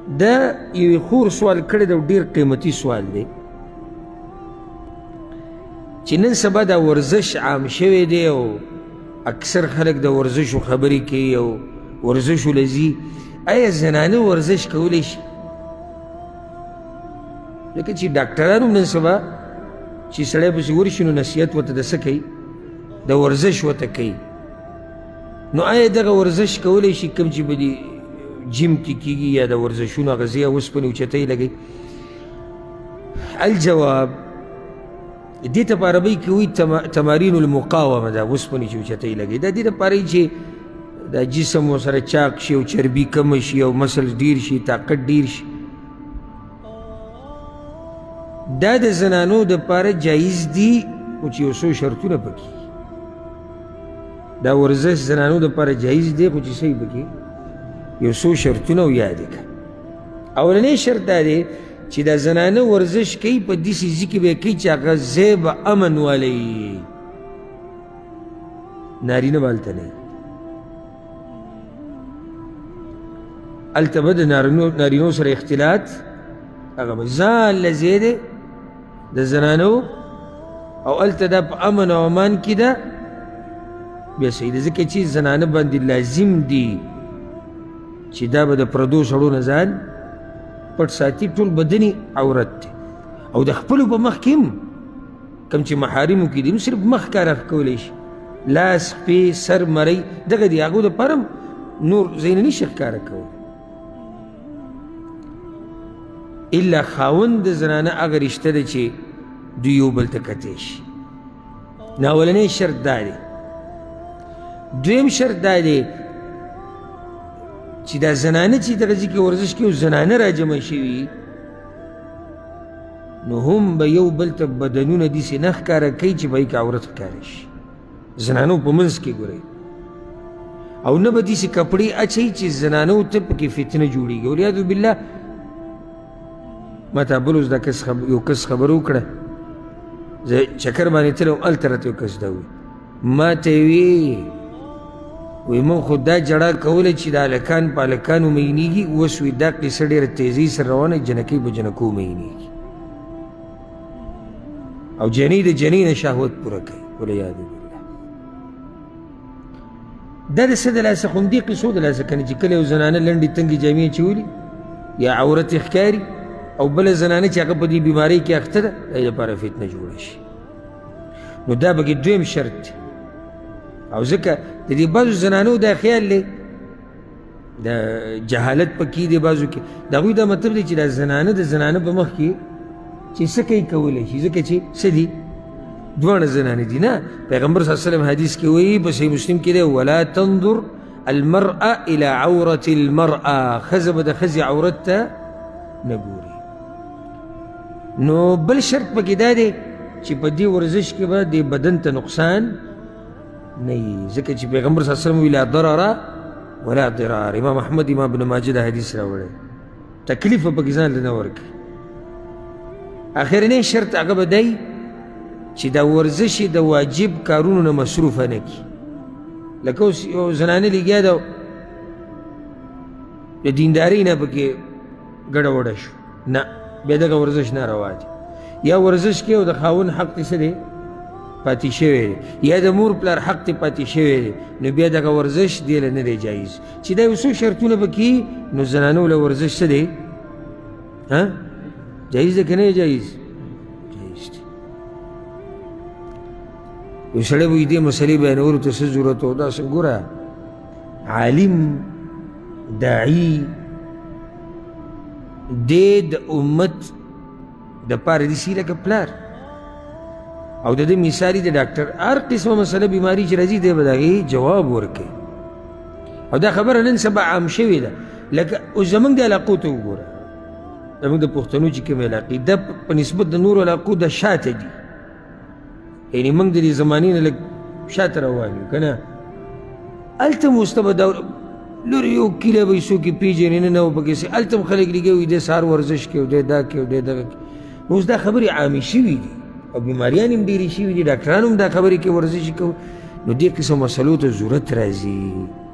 دا یوې خور سوال کړی دی او ډېر قیمتي سوال دی چې نن سبا دا ورزش عام شوی دی او اکثر خلک د ورزشو خبرې کوي او ورزشو له ځي آیا زنانه ورزش کولی شي؟ لکه چې ډاکټران هم نن سبا چې سړی پسې ورشي نو نصیحت ورته د څه کوي؟ د ورزش ورته کوي. نو آیا دغه ورزش کولی شي کوم چې به دې جیم کې کېږي یا د ورزشونو هغه ځای اوسپنې اوچتۍ لګوي؟ الجواب دې ته په عربۍ کې وایي تمارین المقاومه ده، اوسپنې چې اوچتۍ لګوي دا دې دپاره چې دا جسم ورسره چاق شي او چربي کمه شي او مسل ډیر شي، طاقت ډیر شي. دا د زنانو دپاره جایز دي خو چې یو څو شرطونه پکې دا ورزش زنانو دپاره جایز دی خو چې څه پکې یو څو شرطونه او یاد کړه. اولنی شرط دا دی چې دا زنانه ورزش کوي په داسې ځای کې به یې کوي چې هغه ځای به امن والی، نارینه به هلته نه وي. هلته به د نارینو سره اختلاط هغه به ځان له ځای دی د زنانو او هلته دا په امن او امان کې ده بیا صحیح ده. ځکه چې زنانه باندې لازم دي چې دا به د پردو سړو نه ځان پټ ساتي، ټول بدني عورت دی او د خپلو په مخ کې هم کوم چې محارمو کې دي نو صرف مخ کار کولی شي، لاس پې سر مرۍ دغه دي هغو دپاره هم نور ځایونه نشي ښکاره کولی الا خاوند د زنانه هغه رشته ده چې دوی یو بل ته کتی شي. نو اولنی شرط دا دی. دویم شرط دا دی چې دا زنانه چې دغه ځای کې ورزش کوي زنانه راجمع شوي نو هم به یو بل ته بدنونه داسې نه ښکاره کوي چې به یې که عورت ښکاره شي. زنانو په منځ کې ګورئ او نه به داسې کپړې اچوي چې زنانو ته پکې فتنه جوړېږي. ولیاذ بالله ما ته بل اوس دا یو کس خبره وکړه، زه چکر باندې تللی وم هلته راته یو کس دا وایي ما ته یې وی من خو دا جړه کوله چې د هلکان په هلکانو مینېږي، اوس وی دا قصه ډېره تیزۍ سره روانه جنکۍ په جنکو مینېږي او جنۍ د جنۍ نه شهوت پوره کوي. ولیاذ بالله دا د څه د لاسه خو همدې قصو د لاسه که نه چې کله یو زنانه لنډې تنګې جامې اچولي یا عورت یې ښکاري او بله زنانه چې هغه په دې بیمارۍ کې اخته ده د هغې لپاره فتنه جوړه شي. نو دا پکې دویم شرط دی. او ځکه د دې بعضو زنانو دا خیال دی د جهالت پکې دی بعضو کې د هغوی دا مطلب دی چې دا زنانه د زنانه په مخ کې چې څه کوي کولی شي ځکه چې څه دي دواړه زنانې دي. نه پیغمبر صلی الله علیه وسلم حدیث کې وایي په صحیح مسلم کې دی ولا تنظر المرأة الى عورة المرأة، ښځه به د ښځې عورت ته نه ګوري. نو بل شرط پکې دا دی چې په دې ورزش کې به د بدن ته نقصان نه وي ځکه چې پیغمبر صلی الله علیه وسلم وی لا ضرر ولا ضرار. امام احمد امام ابن ماجه دا حدیث راوړی، تکلیف به پکې ځان له نه ورکړي. اخرنی شرط هغه به دی چې دا ورزش د واجب کارونو نه مصروفه نه کړي. لکه اوس یو زنانه لګیا ده د دیندارۍ نه پکې ګډه وډه شو، نه بیا دغه ورزش ناروا دی. یا ورزش کې او د خاوند حق دې څه دی پاتې شوی دی یا د مور پلار حق دې پاتې شوی دی نو بیا دغه ورزش دې له نه دی جایز. چې دا یو څو شرطونه پکې نو زنانو له ورزش څه دی جایز دی که نه جایز؟ جایز دی. یو سړی به دې مسلې بیانولو ته څه ضرورت و؟ داسې ګوره عالم داعي دی د امت دپاره داسې لکه پلار او د دې مثالي د ډاکټر هر قسمه مسله بیماري چې راځي دی به د هغې جواب ورکوي. او دا خبره نن سبا عام شوې ده. لکه اوس زموږ د علاقو ته وګوره، زموږ د پښتنو چې کومې علاقې دا په نسبت د نورو علاقو د شاته دي، یعنې موږ د دې زمانې نه لږ شاته روان یو که نه. هلته هم اوس ته به دا لرې یو کیله به یې څوک یې پېژنې نه و پکې سي، هلته هم خلک لګیا وي دی سهار ورزش کوي او دی دا کوي او دی دغه کوي. نو اوس دا خبرې عامې شوي دي او بیماریان هم ډېرې شوي دي، ډاکټران هم دا خبرې کوي ورزش کوي. نو دې قسم مسلو ته ضرورت راځي